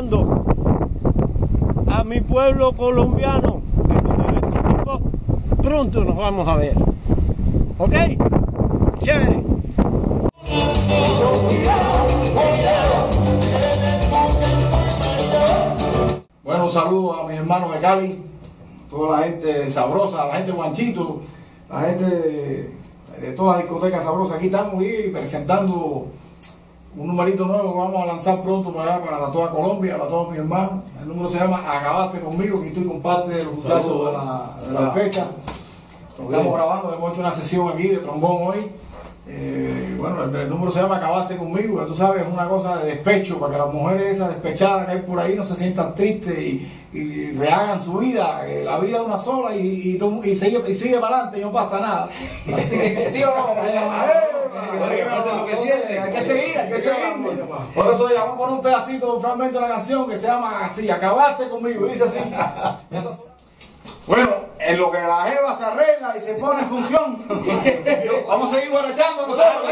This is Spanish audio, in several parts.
informando a mi pueblo colombiano que con estos tipos pronto nos vamos a ver. ¿Ok? Chévere. Bueno, un saludo a mis hermanos de Cali, toda la gente sabrosa, la gente de Guanchito, la gente de toda la discoteca sabrosa. Aquí estamos presentando un numerito nuevo que vamos a lanzar pronto para allá, para toda Colombia, para todos mis hermanos. El número se llama Acabaste Conmigo, que estoy con parte de los muchachos de la orquesta. Estamos grabando, hemos hecho una sesión aquí de trombón hoy. Bueno, el número se llama Acabaste Conmigo, que tú sabes, es una cosa de despecho, para que las mujeres esas despechadas que hay por ahí no se sientan tristes y rehagan su vida. La vida es una sola y sigue para adelante y no pasa nada. ¿Sí o no? Hay que seguir. Por eso ya vamos a poner un pedacito, un fragmento de la canción que se llama así, Acabaste Conmigo, dice así. Bueno, en lo que la jeva se arregla y se pone en función, vamos a seguir guarachando nosotros.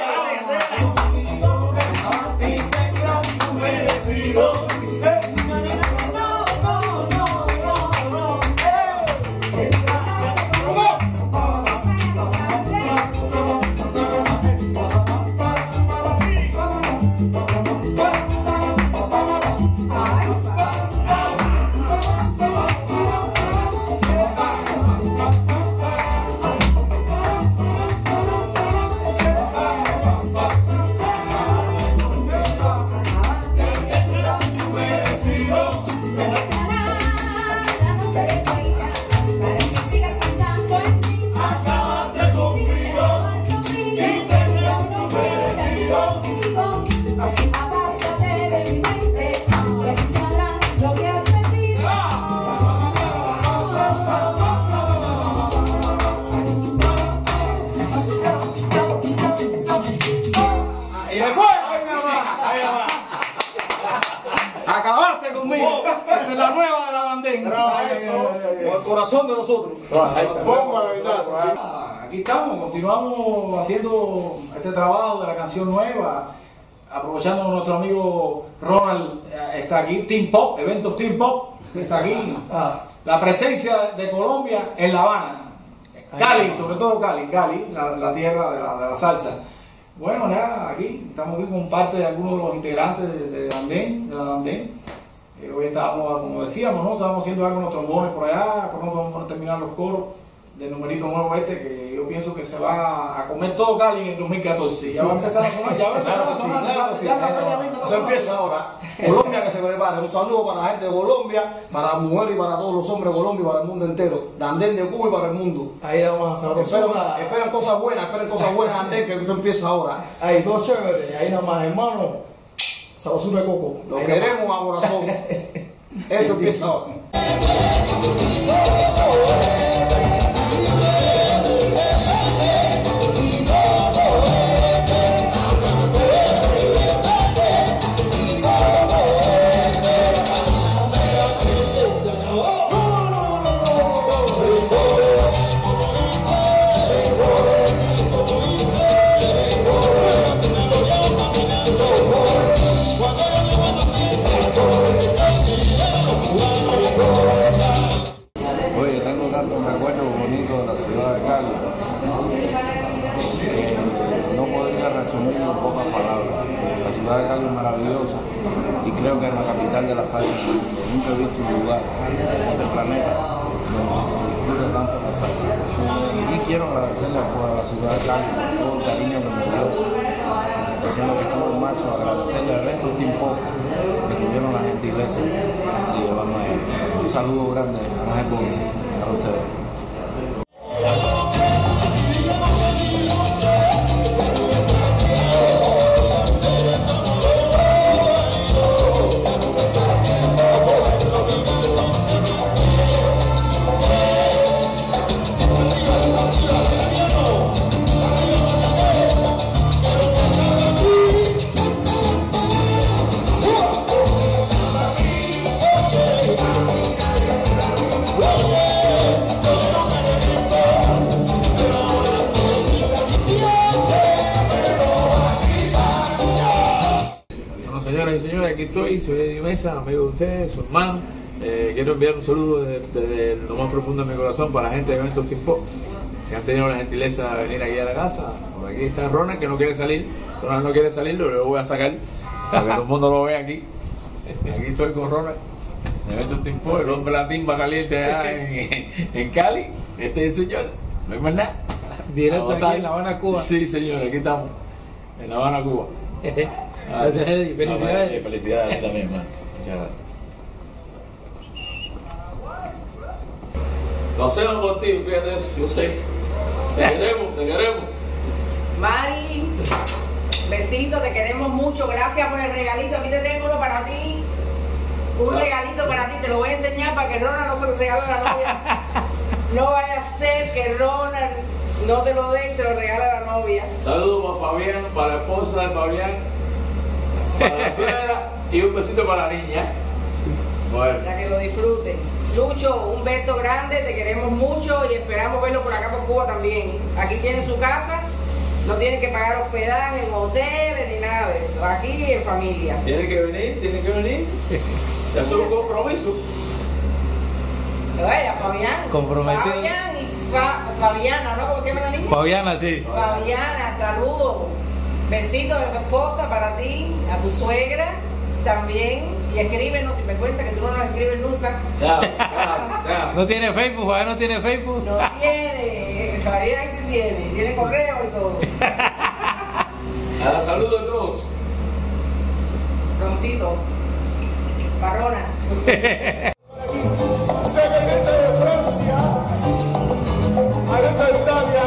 Acabaste conmigo. Esa es la nueva de la bandera. Con el corazón de nosotros. Aquí estamos, continuamos haciendo este trabajo de la canción nueva. Aprovechando que nuestro amigo Ronald está aquí, Team Pop, eventos Team Pop, está aquí. La presencia de Colombia en La Habana. Cali, sobre todo Cali, la tierra de la salsa. Bueno, nada, aquí estamos aquí con parte de algunos de los integrantes de la Dandén. Hoy estábamos, como decíamos, ¿no? Estábamos haciendo algo con los trombones por allá, pronto vamos a terminar los coros del numerito nuevo que yo pienso que se va a comer todo Cali en el 2014. Ya va a empezar a sonar, Eso empieza ahora. Colombia, que se prepare. Un saludo para la gente de Colombia, para las mujeres y para todos los hombres de Colombia y para el mundo entero. Dandén de Cuba y para el mundo. Ahí vamos a saber. Esperen cosas buenas, Dandén, que esto empieza ahora. Ahí todo chévere, ahí nada más, hermano. Sabrosura de coco. Lo queremos a corazón. Esto empieza ahora. Resumirlo en pocas palabras. La ciudad de Cali es maravillosa y creo que es la capital de la salsa. Nunca he visto un lugar en este planeta donde se disfrute tanto la salsa. Y quiero agradecerle a la ciudad de Cali por todo el cariño que me dio, la situación que estuvo en marzo, agradecerle al resto del tiempo que tuvieron la gentileza de llevarme a él. Un saludo grande, Ángel Boni, para ustedes. soy Eddie Mesa, amigo de ustedes, su hermano. Quiero enviar un saludo desde lo más profundo de mi corazón para la gente de Eventos Team Pop, que han tenido la gentileza de venir aquí a la casa. Por aquí está Ronald, que no quiere salir. Ronald no quiere salir, lo voy a sacar para que todo el mundo lo vea aquí. Aquí estoy con Ronald, de Eventos Team Pop, el hombre latín va caliente allá en Cali. Este es el señor, no hay más nada. Directo aquí en La Habana, Cuba. Sí, señor, aquí estamos, en La Habana, Cuba. Gracias, Eddie. Felicidades. Felicidades a ti también, hermano. Muchas gracias. Lo hacemos por ti, fíjate eso, yo sé. Te queremos, te queremos. Mari, besito, te queremos mucho. Gracias por el regalito. Aquí te tengo uno para ti. Un regalito para ti. Te lo voy a enseñar para que Ronald no se lo regale a la novia. No vaya a ser que Ronald no te lo dé y se lo regale a la novia. Saludos para Fabián, para la esposa de Fabián, para la suegra y un besito para la niña. Bueno. Para que lo disfruten. Lucho, un beso grande, te queremos mucho y esperamos verlo por acá por Cuba también. Aquí tienen su casa, no tienen que pagar hospedaje en hoteles ni nada de eso. Aquí en familia. Tiene que venir. Ya es un compromiso. Vaya, Fabián. Comprometido. Fabián y Fabiana, ¿no? ¿Cómo se llama la niña? Fabiana, sí. Fabiana, saludos. Besitos de tu esposa para ti, a tu suegra también. Y escríbenos, sin vergüenza, que tú no nos escribes nunca. Ya. No tiene Facebook, Fabián no tiene Facebook. No tiene, Fabián sí tiene. Tiene correo y todo. Saludos a todos. Roncito. Barrona. Sé que hay gente de Francia, hay gente de Italia,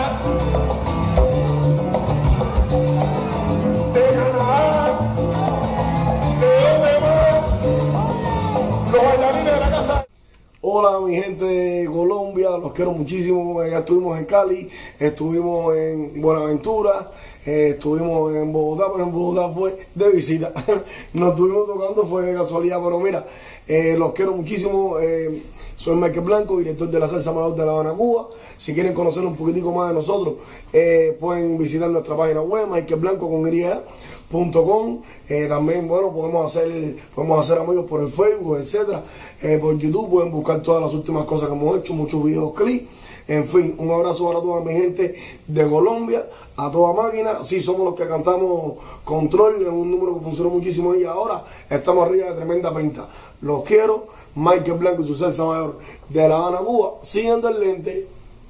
de Canadá, de donde más, los bailarines de la casa. Hola mi gente de Colombia, los quiero muchísimo. Ya estuvimos en Cali, estuvimos en Buenaventura, estuvimos en Bogotá, pero en Bogotá fue de visita. Nos estuvimos tocando, fue de casualidad, pero mira, los quiero muchísimo. Soy Michael Blanco, director de la Salsa Mayor de La Habana, Cuba. Si quieren conocer un poquitico más de nosotros, pueden visitar nuestra página web, michaelblanco.com. También, bueno, podemos hacer amigos por el Facebook, etcétera. Por YouTube pueden buscar todas las últimas cosas que hemos hecho, muchos videoclips. En fin, un abrazo para toda mi gente de Colombia, a toda máquina. Sí, somos los que cantamos Control, es un número que funcionó muchísimo y ahora estamos arriba de tremenda venta. Los quiero. Michael Blanco y su Salsa Mayor de La Habana, Cuba. Sigan del lente.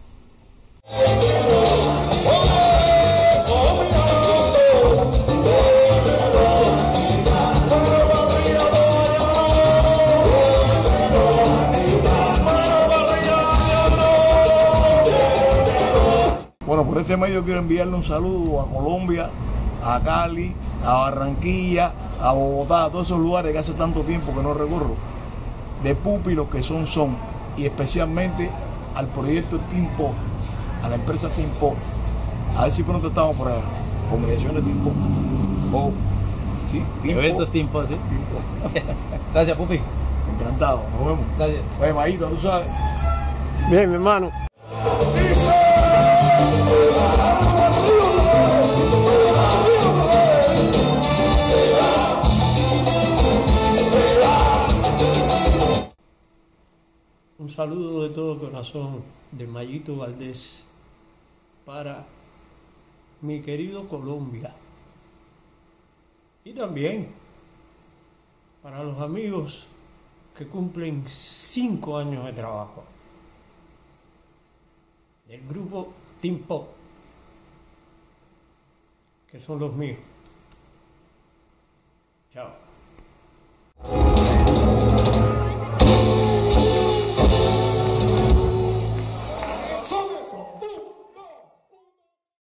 Bueno, por este medio quiero enviarle un saludo a Colombia, a Cali, a Barranquilla, a Bogotá, a todos esos lugares que hace tanto tiempo que no recorro, de púpilos que son, y especialmente al proyecto Team Pop, a la empresa Team Pop. A ver si pronto estamos por allá. Comunicaciones Team Pop. Oh, sí, Team Eventos Pop. Team Pop, sí. Team Pop. Gracias, Pupi. Encantado, nos vemos. Gracias. Oye, Maíto, tú sabes. Bien, mi hermano. Un saludo de todo corazón de Mayito Valdés para mi querido Colombia y también para los amigos que cumplen 5 años de trabajo del grupo Team Pop, que son los míos.